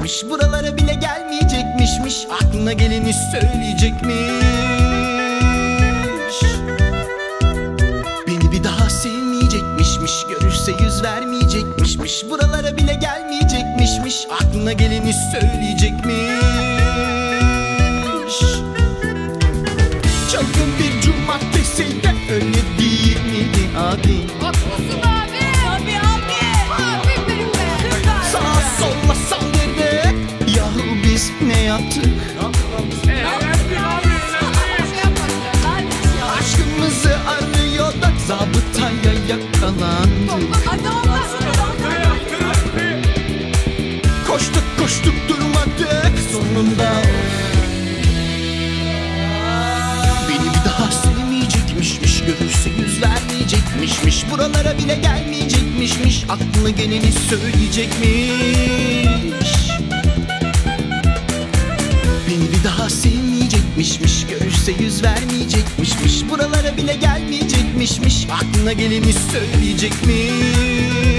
gelmeyecekmişmiş, buralara bile gelmeyecekmişmiş, aklına geleni söyleyecekmiş. Beni bir daha sevmeyecekmişmiş, görürse yüz vermeyecekmişmiş, buralara bile gelmeyecekmişmiş, aklına geleni söyleyecekmiş. Çılgın bir cumartesiydi, öyle değil miydi abi? Haklısın abi. Abi abi. Abi benim be. Sağa sola saldırdık, yahu biz ne yaptık? Aşkımızı arıyorduk, zabıtaya yakalandık. Hadi olmasın. Koştuk koştuk durmadık, sonunda beni bir daha sevmeyecekmişmiş, görürse yüz vermeyecekmişmiş, buralara bile gelmeyecekmişmiş, aklına geleni söyleyecekmiş. Beni bir daha sevmeyecekmişmiş, görürse yüz vermeyecekmişmiş, buralara bile gelmeyecekmişmiş, aklına geleni söyleyecekmiş.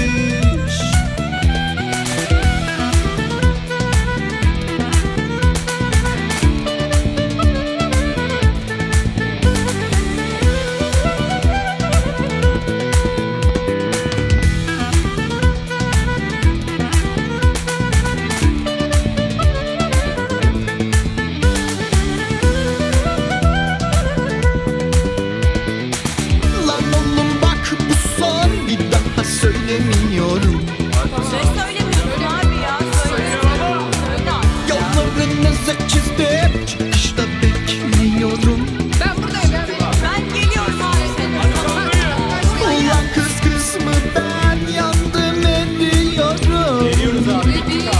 Söylemiyorum. Söylemiyorum abi ya. Söyle. Yollarınızı çizdim, çıkışta bekliyorum. Ben buradayım. Ben geliyorum abi senin. Ulan kız kısmı ben yandım ediyorum. Geliyoruz abi.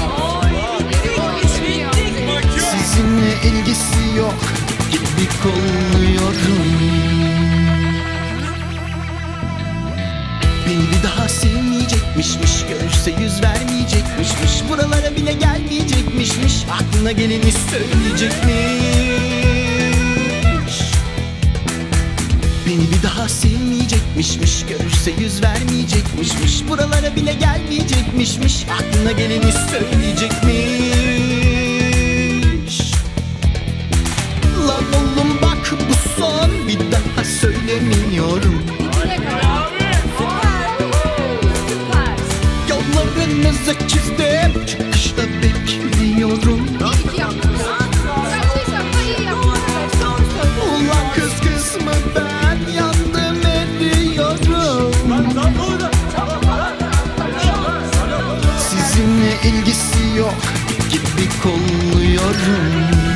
Sizinle ilgisi yok gibi kolluyorum. Beni bir daha sevmeyecekmişmiş, görürse yüz vermeyecekmişmiş, buralara bile gelmeyecekmişmiş, aklına geleni söyleyecekmiş. Beni bir daha sevmeyecekmişmiş, görürse yüz vermeyecekmişmiş, buralara bile gelmeyecekmişmiş, aklına geleni söyleyecekmiş. Lan oğlum bak bu son, bir daha söylemiyorum. Yollarınızı çizdim, çıkışta bekliyorum. Ulan kız kısmı ben yandım ediyorum. Sizinle ilgisi yok gibi kolluyorum.